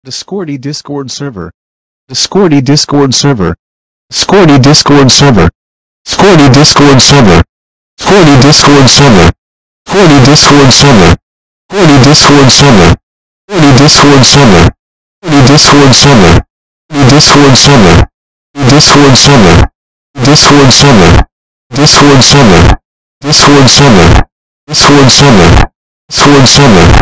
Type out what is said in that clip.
Discordy Discord server. Discordy Discord server. Discordy Discord server. Discordy Discord server. Discordy Discord server. Discordy Discord server. Discordy Discord server. Discordy Discord server. Discordy Discord server. Discord server. Discord server. Discord server. Discord server. Discord server. Discord server. Discord server.